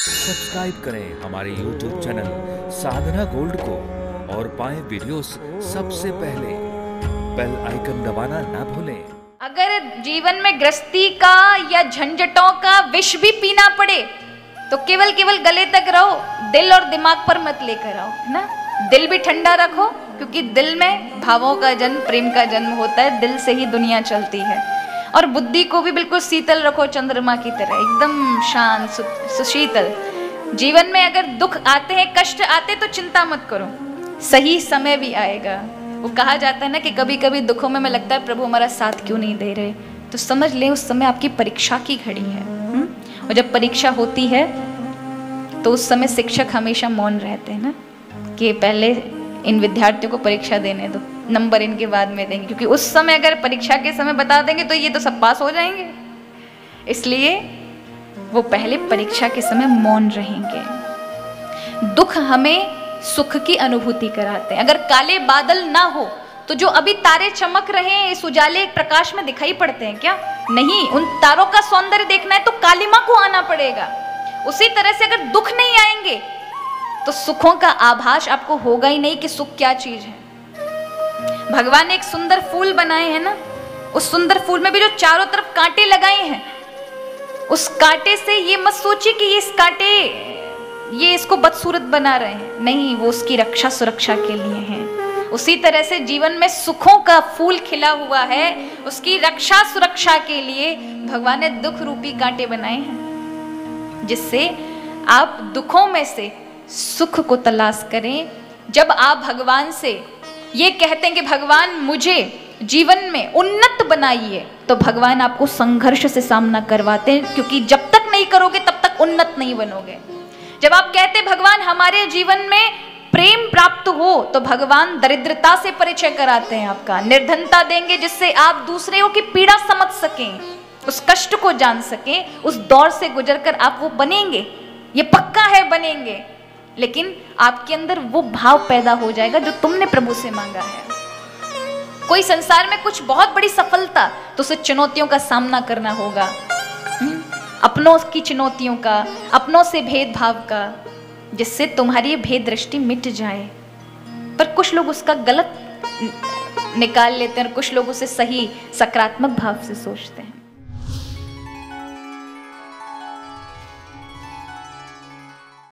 Subscribe करें हमारे YouTube channel साधना gold को और पाएं वीडियोस सबसे पहले। बेल आइकन दबाना ना भूलें। अगर जीवन में गृहस्थी का या झंझटों का विष भी पीना पड़े तो केवल गले तक रहो, दिल और दिमाग पर मत लेकर आओ, है ना। दिल भी ठंडा रखो, क्योंकि दिल में भावों का जन्म, प्रेम का जन्म होता है, दिल से ही दुनिया चलती है। और बुद्धि को भी बिल्कुल शीतल रखो, चंद्रमा की तरह एकदम शांत सुशीतल। जीवन में अगर दुख आते हैं, कष्ट आते तो चिंता मत करो, सही समय भी आएगा। वो कहा जाता है ना कि कभी कभी दुखों में लगता है प्रभु हमारा साथ क्यों नहीं दे रहे, तो समझ लें उस समय आपकी परीक्षा की घड़ी है। और जब परीक्षा होती है तो उस समय शिक्षक हमेशा मौन रहते हैं ना, कि पहले इन विद्यार्थियों को परीक्षा देने दो, नंबर इनके बाद में देंगे, क्योंकि उस समय अगर परीक्षा के समय बता देंगे तो ये तो सब पास हो जाएंगे। इसलिए वो पहले परीक्षा के समय मौन रहेंगे। दुख हमें सुख की अनुभूति कराते हैं। अगर काले बादल ना हो तो जो अभी तारे चमक रहे हैं इस उजाले प्रकाश में दिखाई पड़ते हैं क्या? नहीं। उन तारों का सौंदर्य देखना है तो कालिमा को आना पड़ेगा। उसी तरह से अगर दुख नहीं आएंगे तो सुखों का आभास आपको होगा ही नहीं कि सुख क्या चीज है। भगवान ने एक सुंदर फूल बनाए हैं ना, उस सुंदर फूल में भी जो चारों तरफ कांटे लगाए हैं, उस कांटे से ये मत सोचिए कि ये इस कांटे ये इसको बदसूरत बना रहे हैं, नहीं, वो उसकी रक्षा सुरक्षा के लिए हैं। उसी तरह से जीवन में सुखों का फूल खिला हुआ है, उसकी रक्षा सुरक्षा के लिए भगवान ने दुख रूपी कांटे बनाए हैं, जिससे आप दुखों में से सुख को तलाश करें। जब आप भगवान से ये कहते हैं कि भगवान मुझे जीवन में उन्नत बनाइए, तो भगवान आपको संघर्ष से सामना करवाते हैं, क्योंकि जब तक नहीं करोगे तब तक उन्नत नहीं बनोगे। जब आप कहते भगवान हमारे जीवन में प्रेम प्राप्त हो, तो भगवान दरिद्रता से परिचय कराते हैं आपका, निर्धनता देंगे जिससे आप दूसरों की पीड़ा समझ सकें, उस कष्ट को जान सकें, उस दौर से गुजरकर आप वो बनेंगे, ये पक्का है बनेंगे। लेकिन आपके अंदर वो भाव पैदा हो जाएगा जो तुमने प्रभु से मांगा है। कोई संसार में कुछ बहुत बड़ी सफलता, तो उसे चुनौतियों का सामना करना होगा, अपनों की चुनौतियों का, अपनों से भेदभाव का, जिससे तुम्हारी भेद दृष्टि मिट जाए। पर कुछ लोग उसका गलत निकाल लेते हैं और कुछ लोग उसे सही सकारात्मक भाव से सोचते हैं।